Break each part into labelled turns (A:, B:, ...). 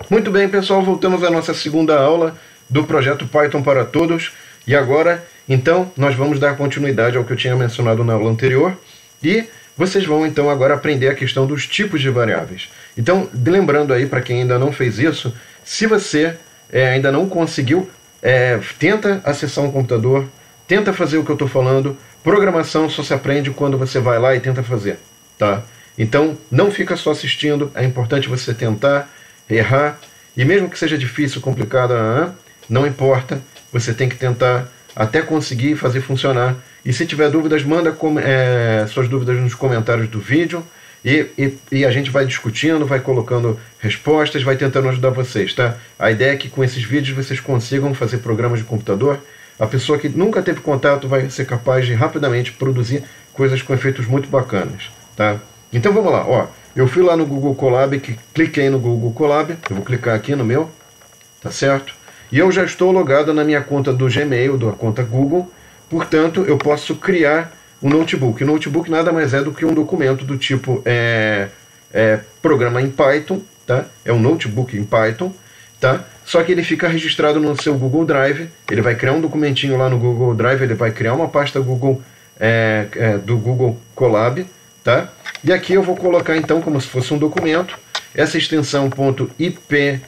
A: Muito bem, pessoal, voltamos à nossa segunda aula do projeto Python para Todos. E agora, então, nós vamos dar continuidade ao que eu tinha mencionado na aula anterior. E vocês vão, então, agora aprender a questão dos tipos de variáveis. Então, lembrando aí, para quem ainda não fez isso, se você ainda não conseguiu, tenta acessar um computador, tenta fazer o que eu estou falando. Programação só se aprende quando você vai lá e tenta fazer, tá? Então, não fica só assistindo, é importante você tentar, errar, e mesmo que seja difícil, complicado, não importa, você tem que tentar até conseguir fazer funcionar. E se tiver dúvidas, manda suas dúvidas nos comentários do vídeo, e a gente vai discutindo, vai colocando respostas, vai tentando ajudar vocês, tá? A ideia é que com esses vídeos vocês consigam fazer programas de computador. A pessoa que nunca teve contato vai ser capaz de rapidamente produzir coisas com efeitos muito bacanas, tá? Então vamos lá, ó. Eu fui lá no Google Colab, cliquei no Google Colab, eu vou clicar aqui no meu, tá certo? E eu já estou logado na minha conta do Gmail, da conta Google, portanto eu posso criar um notebook. O notebook nada mais é do que um documento do tipo programa em Python, tá? É um notebook em Python, tá? Só que ele fica registrado no seu Google Drive, ele vai criar um documentinho lá no Google Drive, ele vai criar uma pasta Google, do Google Colab, tá? E aqui eu vou colocar então como se fosse um documento, essa extensão .ipynb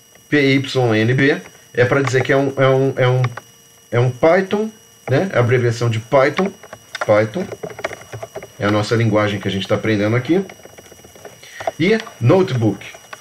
A: é para dizer que é um Python, né? É a abreviação de Python, é a nossa linguagem que a gente está aprendendo aqui, e notebook,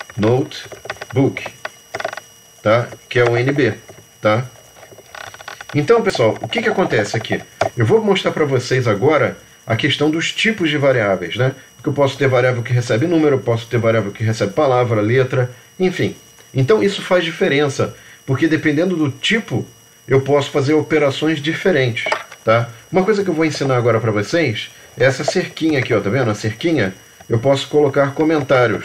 A: tá? Que é o NB, tá? Então, pessoal, o que acontece aqui? Eu vou mostrar para vocês agora a questão dos tipos de variáveis, né? Porque eu posso ter variável que recebe número, eu posso ter variável que recebe palavra, letra, enfim. Então isso faz diferença, porque dependendo do tipo, eu posso fazer operações diferentes, tá? Uma coisa que eu vou ensinar agora para vocês é essa cerquinha aqui, ó, tá vendo? A cerquinha, eu posso colocar comentários.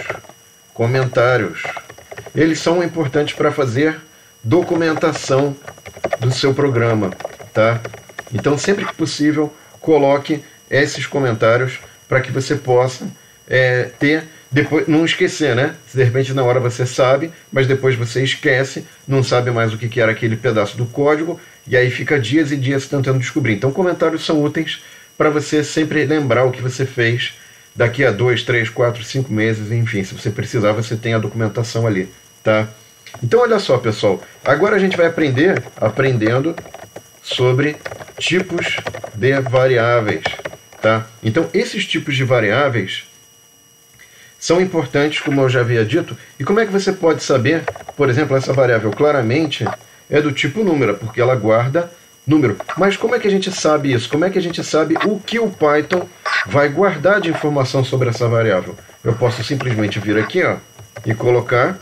A: Eles são importantes para fazer documentação do seu programa, tá? Então, sempre que possível, coloque esses comentários para que você possa ter, depois não esquecer, né? Se de repente na hora você sabe, mas depois você esquece, não sabe mais o que era aquele pedaço do código, e aí fica dias e dias tentando descobrir. Então, comentários são úteis para você sempre lembrar o que você fez daqui a 2, 3, 4, 5 meses, enfim, se você precisar, você tem a documentação ali, tá? Então, olha só, pessoal, agora a gente vai aprendendo sobre tipos de variáveis, tá? Então, esses tipos de variáveis são importantes, como eu já havia dito. E como é que você pode saber, por exemplo, essa variável claramente é do tipo número, porque ela guarda número. Mas como é que a gente sabe isso? Como é que a gente sabe o que o Python vai guardar de informação sobre essa variável? Eu posso simplesmente vir aqui, ó, e colocar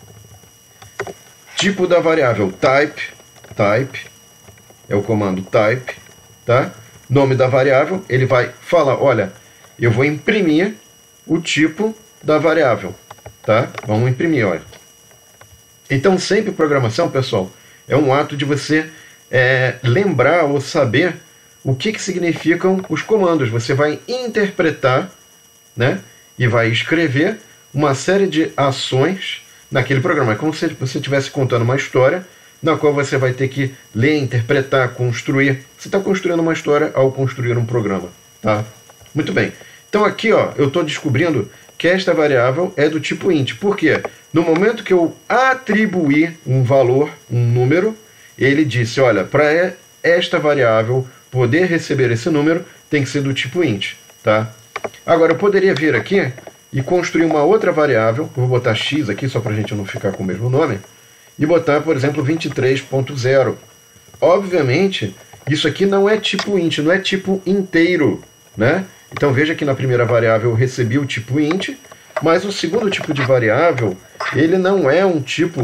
A: tipo da variável type, é o comando type, tá? Nome da variável, ele vai falar, olha, eu vou imprimir o tipo da variável, tá? Vamos imprimir, olha. Então, sempre programação, pessoal, é um ato de você lembrar ou saber o que significam os comandos. Você vai interpretar, né? E vai escrever uma série de ações naquele programa. É como se você estivesse contando uma história na qual você vai ter que ler, interpretar, construir. Você está construindo uma história ao construir um programa, tá? Muito bem. Então aqui, ó, eu estou descobrindo que esta variável é do tipo int. Por quê? No momento que eu atribuir um valor, um número, ele disse, olha, para esta variável poder receber esse número, tem que ser do tipo int, tá? Agora, eu poderia vir aqui e construir uma outra variável, eu vou botar x aqui, só para a gente não ficar com o mesmo nome, e botar, por exemplo, 23.0. Obviamente, isso aqui não é tipo int, não é tipo inteiro, né? Então veja que na primeira variável eu recebi o tipo int, mas o segundo tipo de variável, ele não é um tipo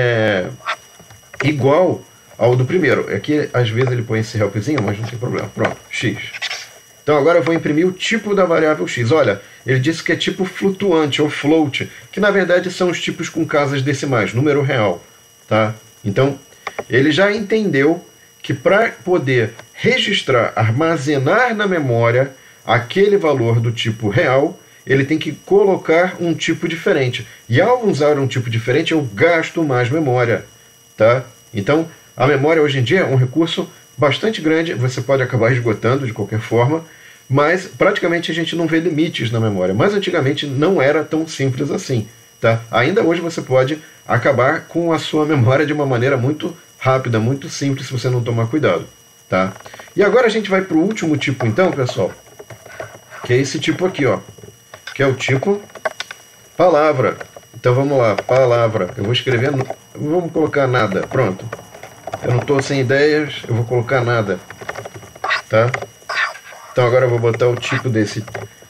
A: igual ao do primeiro. Aqui às vezes ele põe esse helpzinho, mas não tem problema. Pronto, x. Então agora eu vou imprimir o tipo da variável x. Olha, ele disse que é tipo flutuante ou float, que na verdade são os tipos com casas decimais, número real, tá? Então ele já entendeu que para poder registrar, armazenar na memória aquele valor do tipo real, ele tem que colocar um tipo diferente. E ao usar um tipo diferente, eu gasto mais memória, tá? Então, a memória hoje em dia é um recurso bastante grande, você pode acabar esgotando de qualquer forma, mas praticamente a gente não vê limites na memória. Mas antigamente não era tão simples assim, tá? Ainda hoje você pode acabar com a sua memória de uma maneira muito rápida, muito simples, se você não tomar cuidado, tá? E agora a gente vai para o último tipo então, pessoal, que é esse tipo aqui, ó, que é o tipo palavra. Então vamos lá, palavra. Eu vou escrever, vamos colocar nada, pronto. Eu não estou sem ideias, eu vou colocar nada, tá? Então agora eu vou botar o tipo desse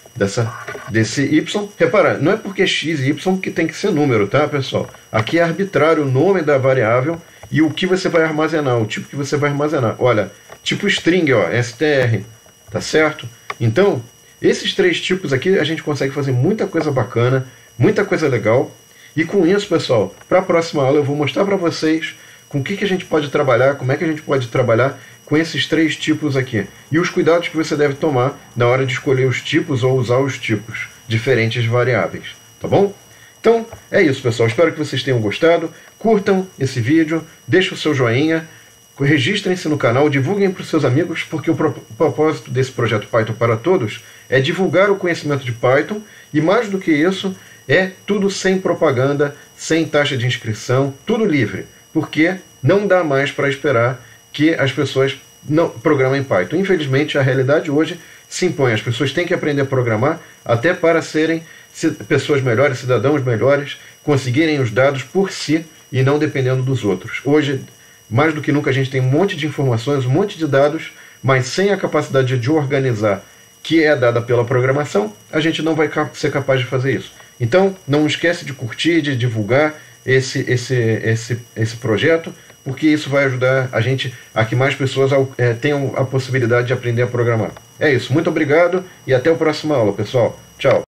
A: y. Repara, não é porque x e y que tem que ser número, tá, pessoal? Aqui é arbitrário o nome da variável e o que você vai armazenar, o tipo que você vai armazenar. Olha, tipo string, ó, str, tá certo? Então, esses três tipos aqui a gente consegue fazer muita coisa bacana, muita coisa legal. E com isso, pessoal, para a próxima aula eu vou mostrar para vocês com o que a gente pode trabalhar, como é que a gente pode trabalhar com esses três tipos aqui. E os cuidados que você deve tomar na hora de escolher os tipos ou usar os tipos diferentes variáveis, tá bom? Então, é isso, pessoal. Espero que vocês tenham gostado. Curtam esse vídeo, deixem o seu joinha, registrem-se no canal, divulguem para os seus amigos, porque o propósito desse projeto Python para Todos é divulgar o conhecimento de Python e, mais do que isso, é tudo sem propaganda, sem taxa de inscrição, tudo livre, porque não dá mais para esperar que as pessoas não programem Python. Infelizmente, a realidade hoje se impõe. As pessoas têm que aprender a programar até para serem pessoas melhores, cidadãos melhores, conseguirem os dados por si e não dependendo dos outros. Hoje, mais do que nunca, a gente tem um monte de informações, um monte de dados, mas sem a capacidade de organizar, que é dada pela programação, a gente não vai ser capaz de fazer isso. Então, não esquece de curtir, de divulgar esse projeto, porque isso vai ajudar a gente a que mais pessoas tenham a possibilidade de aprender a programar. É isso, muito obrigado e até a próxima aula, pessoal. Tchau!